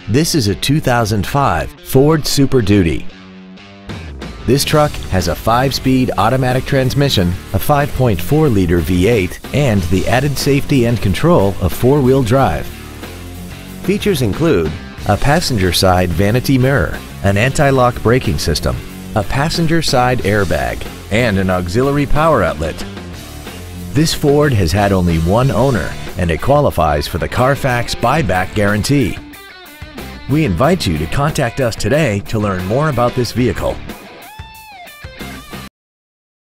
This is a 2005 Ford Super Duty. This truck has a 5-speed automatic transmission, a 5.4-liter V8, and the added safety and control of 4-wheel drive. Features include a passenger side vanity mirror, an anti-lock braking system, a passenger side airbag, and an auxiliary power outlet. This Ford has had only one owner, and it qualifies for the Carfax buyback guarantee. We invite you to contact us today to learn more about this vehicle.